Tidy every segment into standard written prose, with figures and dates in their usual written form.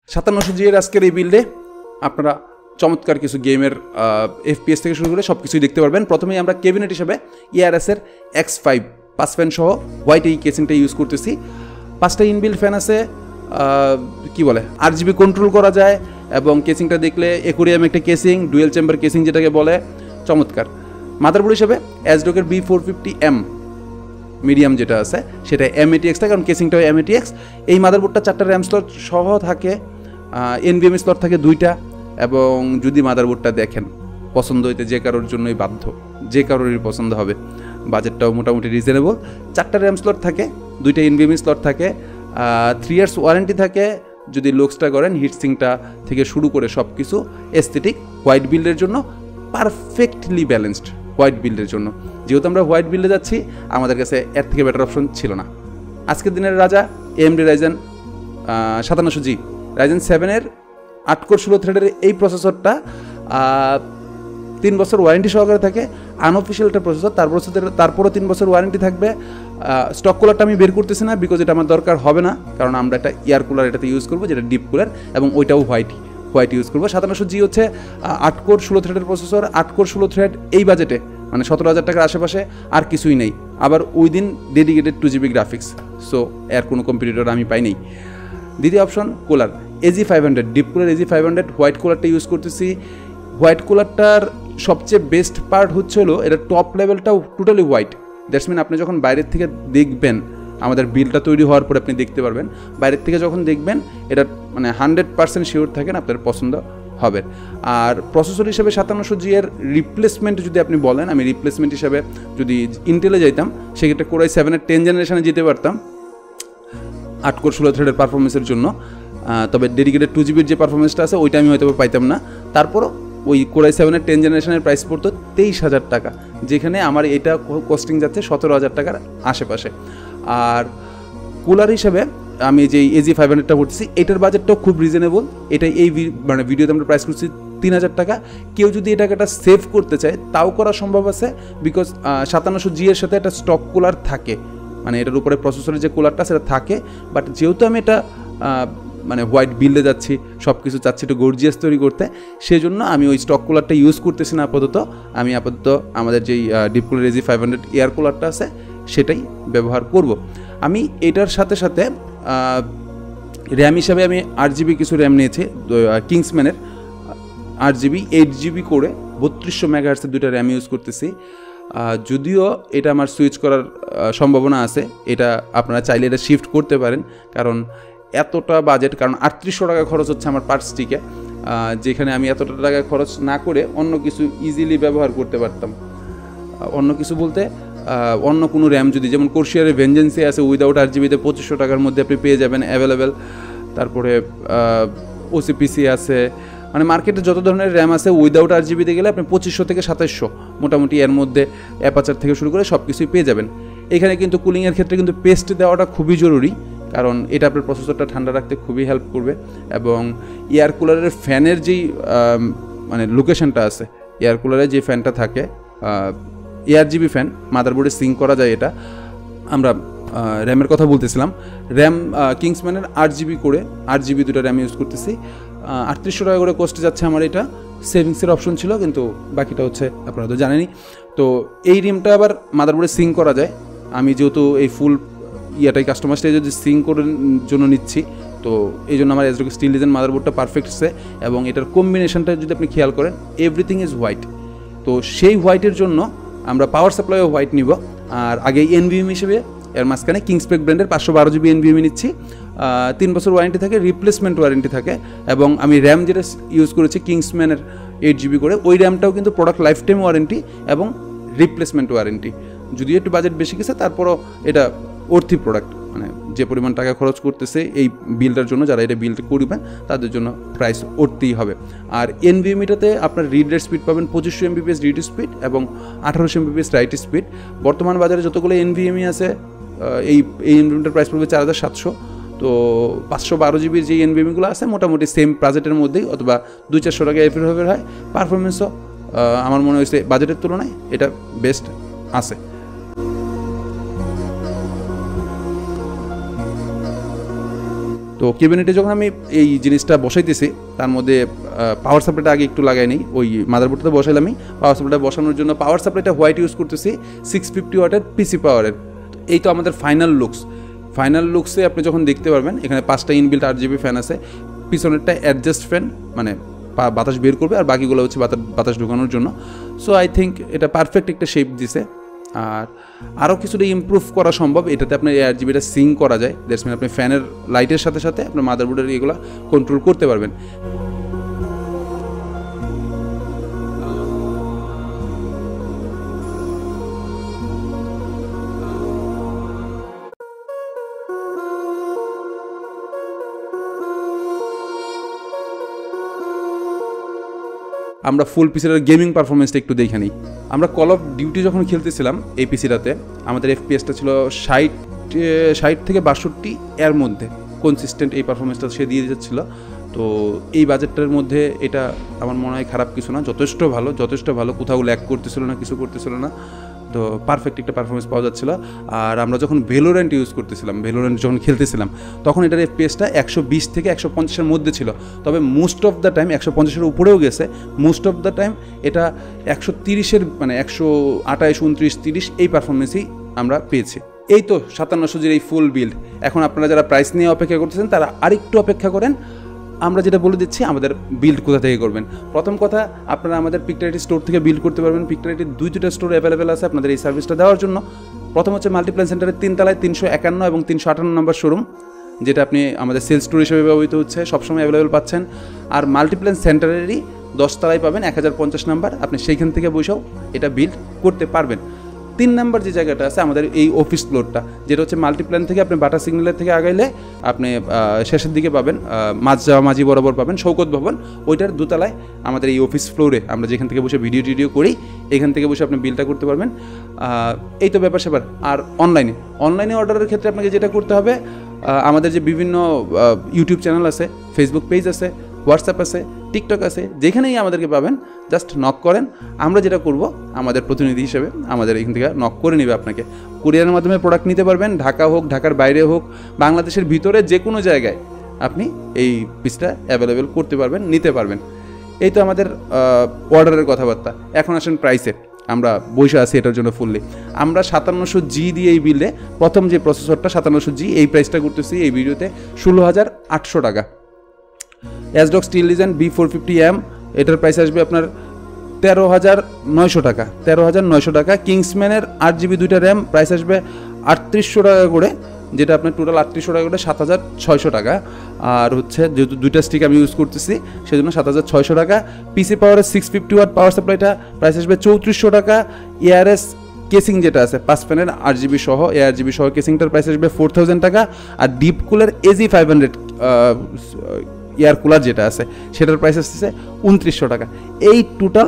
5700G এর আজকের এই বিল্ডে আপনারা চমৎকার কিছু গেমের FPS থেকে শুরু করে সব কিছুই দেখতে পারবেন। প্রথমেই আমরা ক্যাবিনেট হিসেবে ERS-এর X5 5 ফ্যান সহ হোয়াইট এই কেসিংটা ইউজ করতেছি। 5টা ইনবিল্ড ফ্যান আছে, কি বলে RGB কন্ট্রোল করা যায় এবং কেসিংটা দেখলে অ্যাকুরিয়াম একটা কেসিং, ডুয়েল চেম্বার কেসিং যেটাকে বলে, চমৎকার। মাদারবোর্ড হিসেবে ASRock-এর B450M মিডিয়াম যেটা আছে সেটা M80X থাকে, কারণ কেসিংটাও M80X। এই মাদারবোর্ডটা 4টা র্যাম স্লট সহ থাকে, NVMe স্লট থাকে 2টা, এবং যদি মাদারবোর্ডটা দেখেন পছন্দ হইতে যে কারোর জন্যই বাধ্য, যে কারোরই পছন্দ হবে, বাজেটটাও মোটামুটি রিজনেবল। 4টা র্যাম স্লট থাকে, 2টা NVMe স্লট থাকে, 3 ইয়ার্স ওয়ারেন্টি থাকে যদি লুকসটা করেন, হিটসিংটা থেকে শুরু করে সব কিছু এস্থেটিক। হোয়াইট বিল্ডের জন্য পারফেক্টলি ব্যালেন্সড হোয়াইট বিল্ডের জন্য। যেহেতু আমরা হোয়াইট বিল্ডে যাচ্ছি, আমাদের কাছে এর থেকে বেটার অপশন ছিল না। আজকের দিনের রাজা AMD Ryzen 5700G Ryzen 7-এর 8 কোর 16 থ্রেডের এই প্রসেসরটা 3 বছর ওয়ারেন্টি সহকারে থাকে। আনঅফিসিয়াল একটা প্রসেসর, তারপরও 3 বছর ওয়ারেন্টি থাকবে। স্টক কুলারটা আমি বের করতেছি না, বিকজ এটা আমার দরকার হবে না, কারণ আমরা একটা এয়ার কুলার এটাতে ইউজ করবো, যেটা ডিপ কুলার, এবং ওইটাও হোয়াইট ইউজ করবো। 5700G হচ্ছে 8 কোর 16 থ্রেডের প্রসেসর। 8 কোর 16 থ্রেড এই বাজেটে মানে 17,000 টাকার আশেপাশে আর কিছুই নেই, আবার within dedicated 2GB graphics. So এর কোনো কম্পিটিটর আমি পাই নেই। দ্বিতীয় option cooler AG500, deep cooler AG500 white কুলারটা ইউজ করতেছি। হোয়াইট কুলারটার সবচেয়ে বেস্ট পার্ট হচ্ছে হলো এটা টপ লেভেলটাও টোটালি হোয়াইট। দ্যাটস মিন আপনি যখন বাইরের থেকে দেখবেন, আমাদের বিলটা তৈরি হওয়ার পরে আপনি দেখতে পারবেন, বাইরের থেকে যখন দেখবেন এটা মানে 100% শিওর থাকেন আপনার পছন্দ হবে। আর প্রসেসর হিসেবে 5700G এর রিপ্লেসমেন্ট যদি আপনি বলেন, আমি রিপ্লেসমেন্ট হিসেবে যদি ইন্টেলে যাইতাম, সেক্ষেত্রে Core i7-এর 10 জেনারেশনে যেতে পারতাম 8 কোর 16 থ্রেডের পারফরমেন্সের জন্য। তবে ডেডিকেটেড 2GB যে পারফরমেন্সটা আছে ওইটা আমি হয়তো পাইতাম না। তারপরও ওই Core i7-এর 10 জেনারেশনের প্রাইস পড়তো 23,000 টাকা, যেখানে আমার এটা কস্টিং যাচ্ছে 17,000 টাকার আশেপাশে। আর কুলার হিসেবে আমি যে AG500টা করতেছি, এটার বাজেটটাও খুব রিজনেবল। এটা এই মানে ভিডিওতে আমরা প্রাইস করছি 3,000 টাকা। কেউ যদি এটা একটা সেভ করতে চায় তাও করা সম্ভব আছে, বিকজ 5700G এর সাথে একটা স্টক কুলার থাকে, মানে এটার উপরে প্রসেসরের যে কুলারটা সেটা থাকে। বাট যেহেতু আমি এটা মানে হোয়াইট বিল্ডে যাচ্ছি, সব কিছু চাচ্ছি একটু গর্জিয়াস তৈরি করতে, সেই জন্য আমি ওই স্টক কুলারটা ইউজ করতেছি না আপাতত। আমি আপাতত আমাদের যেই ডিপ কুলার AG500 এয়ার কুলারটা আছে সেটাই ব্যবহার করব। আমি এটার সাথে সাথে র্যাম হিসাবে আমি 8GB কিছু র্যাম নিয়েছি, কিংসম্যানের 8GB 8GB করে 3200 MHz 2টা র্যাম ইউজ করতেছি। যদিও এটা আমার সুইচ করার সম্ভাবনা আছে, এটা আপনারা চাইলে এটা শিফট করতে পারেন, কারণ এতটা বাজেট, কারণ 3800 টাকা খরচ হচ্ছে আমার পার স্টিকে, যেখানে আমি এতটা টাকা খরচ না করে অন্য কিছু ইজিলি ব্যবহার করতে পারতাম। অন্য কিছু বলতে অন্য কোনো র্যাম যদি, যেমন কোর্সিয়ারের ভেঞ্জেন্সি আছে উইদাউট 8GB-তে 2500 টাকার মধ্যে আপনি পেয়ে যাবেন অ্যাভেলেবেল। তারপরে OCPC আছে, মানে মার্কেটে যত ধরনের র্যাম আছে উইদাউট 8GB-তে গেলে আপনি 2500 থেকে 2700 মোটামুটি এর মধ্যে অ্যাপাচার থেকে শুরু করে সব কিছুই পেয়ে যাবেন। এখানে কিন্তু কুলিংয়ের ক্ষেত্রে কিন্তু পেস্ট দেওয়াটা খুবই জরুরি, কারণ এটা আপনার প্রসেসরটা ঠান্ডা রাখতে খুবই হেল্প করবে। এবং এয়ার কুলারের ফ্যানের যেই মানে লোকেশনটা আছে, এয়ার কুলারে যে ফ্যানটা থাকে ARGB ফ্যান, মাদারবোর্ডে সিঙ্ক করা যায়। এটা আমরা র্যামের কথা বলতেছিলাম, র্যাম কিংসম্যানের 8GB করে 8GB 2টা র্যাম ইউজ করতেছি। 3800 টাকা করে কস্টে যাচ্ছে আমার। এটা সেভিংসের অপশন ছিল, কিন্তু বাকিটা হচ্ছে আপনারা তো জানেনই। তো এই র্যামটা আবার মাদারবোর্ডে সিঙ্ক করা যায়। আমি যেহেতু এই ফুল ইয়াটাই কাস্টমাইজটাই যদি সিঙ্ক করার জন্য নিচ্ছি, তো এই জন্য আমার ASRock স্টিল ডিজাইন মাদারবোর্ডটা পারফেক্ট আছে। এবং এটার কম্বিনেশনটা যদি আপনি খেয়াল করেন, এভরিথিং ইজ হোয়াইট। তো সেই হোয়াইটের জন্য আমরা পাওয়ার সাপ্লাইও হোয়াইট নিব। আর আগে NVMe হিসেবে এর মাঝখানে কিংসপেক ব্র্যান্ডের 512GB NVMe নিচ্ছি। 3 বছর ওয়ারেন্টি থাকে, রিপ্লেসমেন্ট ওয়ারেন্টি থাকে। এবং আমি র্যাম যেটা ইউজ করেছি কিংসম্যানের 8GB করে, ওই র্যামটাও কিন্তু প্রোডাক্ট লাইফ টাইম ওয়ারেন্টি এবং রিপ্লেসমেন্ট ওয়ারেন্টি। যদিও একটু বাজেট বেশি গেছে, তারপরও এটা অর্থি প্রোডাক্ট, মানে যে পরিমাণ টাকা খরচ করতেছে এই বিলটার জন্য, যারা এটা বিলটা করবেন তাদের জন্য প্রাইস উঠতেই হবে। আর NVMe-টাতে আপনার রিড রেট স্পিড পাবেন 2500 MBps রিড স্পিড এবং 1800 MBps রাইট স্পিড। বর্তমান বাজারে যতগুলো NVMe আছে এই NVMe-টার প্রাইস পড়বে 4700। তো 512GB যে NVMe-গুলো আছে মোটামুটি সেম বাজেটের মধ্যেই, অথবা 200-400 টাকা এফের হয়। পারফরমেন্সও আমার মনে হয়েছে বাজেটের তুলনায় এটা বেস্ট আছে। তো ক্যাবিনেটে যখন আমি এই জিনিসটা বসাইতেছি তার মধ্যে পাওয়ার সাপ্লাইটা আগে একটু লাগাই নিই, ওই মাদারবোর্ডটা বসাইলাম আমি। পাওয়ার সাপ্লাইটা বসানোর জন্য পাওয়ার সাপ্লাইটা হোয়াইট ইউজ করতেছি 650 ওয়াটের পিসি পাওয়ারের। এই তো আমাদের ফাইনাল লুকসে আপনি যখন দেখতে পারবেন এখানে 5টা ইনবিল্ট RGB ফ্যান আছে, পিছনেরটা অ্যাডজাস্ট ফ্যান মানে বাতাস বের করবে, আর বাকিগুলো হচ্ছে বাতাস ঢোকানোর জন্য। সো আই থিঙ্ক এটা পারফেক্ট একটা শেপ দিছে। আর আরও কিছুটা ইমপ্রুভ করা সম্ভব, এটাতে আপনার RGBটা সিঙ্ক করা যায়, দ্যাটস মিন আপনি ফ্যানের লাইটের সাথে সাথে আপনার মাদারবোর্ডের এগুলো কন্ট্রোল করতে পারবেন। আমরা ফুল পিসিটার গেমিং পারফরমেন্সটা একটু দেখে নিই। আমরা কল অফ ডিউটি যখন খেলতেছিলাম এই পিসিটাতে আমাদের FPSটা ছিল 60 থেকে 62 এর মধ্যে, কনসিস্টেন্ট এই পারফরমেন্সটা সে দিয়ে যাচ্ছিলো। তো এই বাজেটটার মধ্যে এটা আমার মনে হয় খারাপ কিছু না, যথেষ্ট ভালো, কোথাও ল্যাগ করতেছিল না, কিছু করতেছিল না। তো পারফেক্ট একটা পারফরমেন্স পাওয়া যাচ্ছিলো। আর আমরা যখন ভ্যালোরেন্ট ইউজ করতেছিলাম, ভ্যালোরেন্ট যখন খেলতেছিলাম তখন এটার FPSটা 120 থেকে 150-এর মধ্যে ছিল। তবে মোস্ট অফ দ্য টাইম 150-এর উপরেও গেছে, মোস্ট অফ দ্য টাইম এটা 130-এর মানে 128, 29, 30 এই পারফরমেন্সই আমরা পেয়েছি। এই তো 5700G'র এই ফুল বিল্ড। এখন আপনারা যারা প্রাইস নিয়ে অপেক্ষা করতেছেন তারা আরেকটু অপেক্ষা করেন, আমরা যেটা বলে দিচ্ছি আমাদের বিল্ড কোথা থেকে করবেন। প্রথম কথা, আপনারা আমাদের পিকটারিটি স্টোর থেকে বিল্ড করতে পারবেন। পিকটারিটির 2টা স্টোর অ্যাভেলেবেল আছে আপনাদের এই সার্ভিসটা দেওয়ার জন্য। প্রথম হচ্ছে মাল্টিপ্ল্যান সেন্টারের 3 তলায় 351 এবং 358 নম্বর শোরুম, যেটা আপনি আমাদের সেলস স্টোর হিসেবে ব্যবহৃত হচ্ছে, সবসময় অ্যাভেলেবেল পাচ্ছেন। আর মাল্টিপ্ল্যান সেন্টারেরই 10 তলায় পাবেন 1050 নাম্বার, আপনি সেইখান থেকে বসেও এটা বিল্ড করতে পারবেন। 3 নাম্বার যে জায়গাটা আছে আমাদের এই অফিস ফ্লোরটা, যেটা হচ্ছে মাল্টিপ্ল্যান থেকে আপনি বাটা সিগন্যালের থেকে আগাইলে আপনি শেষের দিকে পাবেন, মাঝি বরাবর পাবেন শৌকত ভবন, ওইটার 2 তলায় আমাদের এই অফিস ফ্লোরে আমরা যেখান থেকে বসে ভিডিও করি, এখান থেকে বসে আপনি বিলটা করতে পারবেন। এই তো ব্যাপার স্যাপার। আর অনলাইনে অর্ডারের ক্ষেত্রে আপনাকে যেটা করতে হবে, আমাদের যে বিভিন্ন ইউটিউব চ্যানেল আছে, ফেসবুক পেজ আছে, হোয়াটসঅ্যাপ আছে, টিকটক আছে, যেখানেই আমাদেরকে পাবেন জাস্ট নক করেন। আমরা যেটা করব আমাদের প্রতিনিধি হিসেবে আমাদের এখান থেকে নক করে নেবে আপনাকে। কুরিয়ারের মাধ্যমে প্রোডাক্ট নিতে পারবেন, ঢাকা হোক, ঢাকার বাইরে হোক, বাংলাদেশের ভিতরে যে কোনো জায়গায় আপনি এই পিসটা অ্যাভেলেবেল করতে পারবেন, নিতে পারবেন। এই তো আমাদের অর্ডারের কথাবার্তা। এখন আসেন প্রাইসে, আমরা বসে আছি এটার জন্য ফুললি। আমরা 5700G দিয়ে এই বিলে প্রথম যে প্রসেসরটা 5700G এই প্রাইসটা করতেছি এই ভিডিওতে 16,800 টাকা। অ্যাজডক স্টিল ডিজাইন B450M এটার প্রাইস আসবে আপনার 13,900 টাকা, 13,900 টাকা। কিংসম্যানের 8GB 2টা র্যাম প্রাইস আসবে 3800 টাকা করে, যেটা আপনার টোটাল 3800 টাকা করে 7,600 টাকা। আর হচ্ছে যেহেতু 2টা স্টিক আমি ইউজ করতেছি সেজন্য 7,600 টাকা। পিসি পাওয়ারের 650 ওয়াট পাওয়ার সাপ্লাইটা প্রাইস আসবে 3400 টাকা। ARS কেসিং যেটা আছে 5 ফ্যানের RGB সহ, ARGB সহ কেসিংটার প্রাইস আসবে 4000 টাকা। আর deep cooler AG500 air cooler যেটা আছে সেটার প্রাইস আসছে 2900 টাকা। এই টোটাল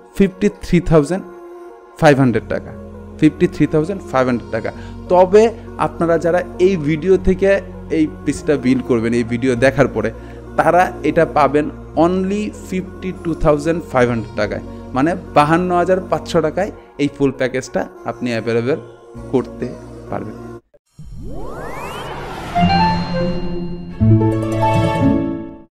53,500 টাকা, 53,500 টাকা। তবে আপনারা যারা এই ভিডিও থেকে এই পিসটা বিল করবেন, এই ভিডিও দেখার পরে, তারা এটা পাবেন অনলি 52,500 টাকায়, মানে 52,500 টাকায় এই ফুল প্যাকেজটা আপনি অ্যাভেলেবেল করতে পারবেন।